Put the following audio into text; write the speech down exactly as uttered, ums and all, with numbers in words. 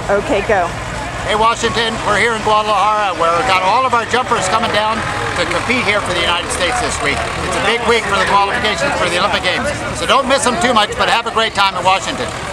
Okay, go. Hey Washington, we're here in Guadalajara where we've got all of our jumpers coming down to compete here for the United States this week. It's a big week for the qualifications for the Olympic Games. So don't miss them too much, but have a great time in Washington.